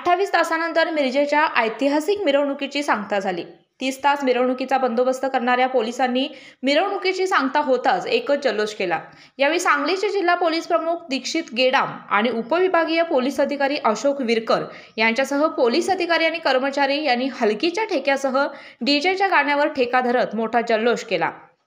28 तासानंतर मिरजेच्या ऐतिहासिक मिरवणुकीची सांगता झाली। 30 तास मिरवणुकीचा बंदोबस्त करणाऱ्या पोलिसांनी मिरवणुकीची सांगता होताच एकच जल्लोष केला। यावेळी सांगलीचे जिल्हा पोलीस प्रमुख दीक्षित गेडाम आणि उपविभागीय पोलीस अधिकारी अशोक विरकर यांच्यासह पोलीस अधिकारी आणि कर्मचारी यांनी हलकीच्या ठेक्यासह डीजेच्या गाण्यावर ठेका धरत मोठा जल्लोष केला।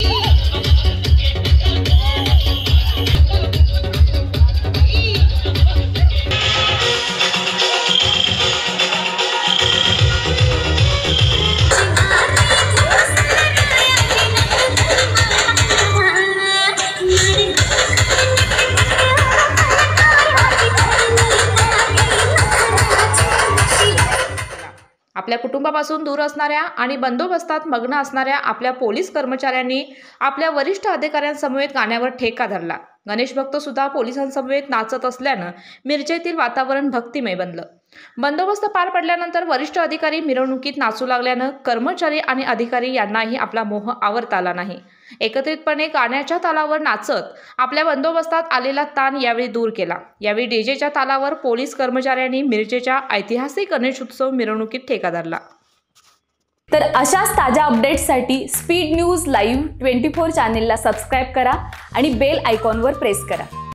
आपल्या कुटुंबापासून दूर असणाऱ्या आणि बंदोबस्तात मग्न असणाऱ्या आपल्या पोलीस कर्मचाऱ्यांनी आपल्या वरिष्ठ अधिकाऱ्यांसमवेत गाण्यावर ठेका धरला। गणेश भक्त सुद्धा पोलिसांसमवेत नाचत असल्यानं मिरजेतील वातावरण भक्तिमय बनलं। बंदोबस्त पार पडल्यानंतर वरिष्ठ अधिकारी मिरवणुकीत नाचू लागल्यानं कर्मचारी आणि अधिकारी यांनाही आपला मोह आवरता आला नाही। एकत्रितपणे गाण्याच्या तालावर नाचत आपल्या बंदोबस्तात आलेला ताण यावेळी दूर केला। यावेळी डीजेच्या तालावर पोलीस कर्मचाऱ्यांनी मिरजेच्या ऐतिहासिक गणेश उत्सव मिरवणुकीत ठेका धरला। तर अशाच ताज्या अपडेट्ससाठी स्पीड न्यूज लाईव्ह 24 चॅनेलला सबस्क्राईब करा आणि बेल आयकॉनवर प्रेस करा।